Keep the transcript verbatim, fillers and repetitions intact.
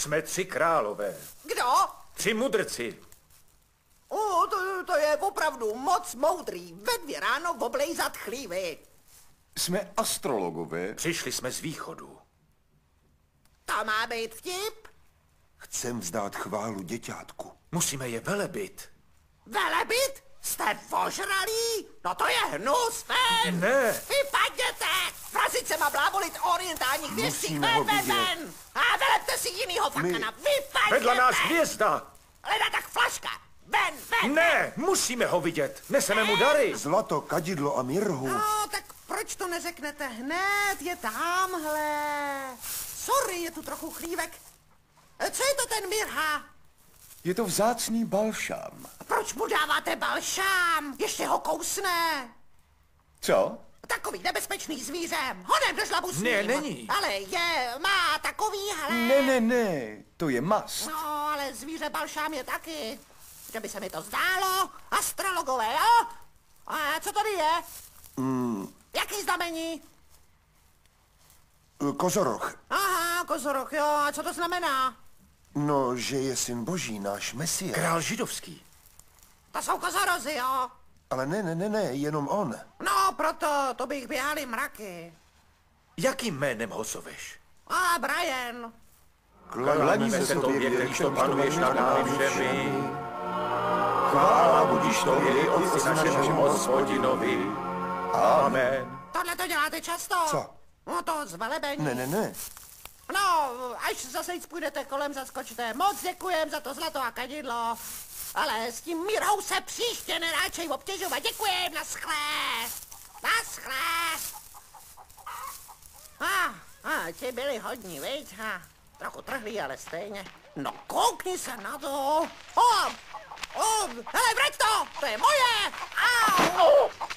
Jsme tři králové. Kdo? Tři mudrci. O, to, to je opravdu moc moudrý. Ve dvě ráno oblejzat chlívy. Jsme astrologové. Přišli jsme z východu. To má být vtip? Chcem vzdát chválu děťátku. Musíme je velebit. Velebit? Jste ožralí? No to je hnus, ven! Ne. Vypadněte! Vrazit se má blávolit o orientálních věcích, Musíme ven, ho ven, vidět. ven! A velepte si jinýho fakana, My- vypadněte! Vedla nás hvězda. Leda tak flaška, ven, ven! Ne, musíme ho vidět. Neseme mu dary. Zlato, kadidlo a mirhu. No, tak proč to neřeknete hned? Je tamhle. Sorry, je tu trochu chlívek. E, Co je to ten mirha? Je to vzácný balšám. Proč mu dáváte balšám? Ještě ho kousne. Co? Takový nebezpečný zvíře. Honem do žlabu s Ne, ním. není. Ale je, má takový, hele. Ne, ne, ne, to je mast. No, ale zvíře balšám je taky. Že by se mi to zdálo. Astrologové, jo? A co tady je? Mm, Jaký znamení? kozoroch. Aha, kozoroch, jo. A co to znamená? No, že je syn boží, náš Mesiáš. Král židovský. To jsou kozorozy, jo. Ale ne, ne, ne, ne, jenom on. No, proto, to bych běhali mraky. Jakým jménem ho zoveš? A Brian. Klaníme se tobě, když to panuješ nad námi všemi. Chvála Budíš tobě, Otci našemu Hospodinovi. Amen. Tohle to děláte často? Co? No to zvelebení. Ne, ne, ne. No, až zase jít půjdete kolem, zaskočte. Moc děkujem za to zlato a kadidlo. Ale s tím mírou se příště neráčej obtěžovat. Děkujem, naschle. Naschle. A, a ti byli hodní, viď? A, trochu trhlí, ale stejně. No koukni se na to. O, o, hele, vrať to, to je moje. Au.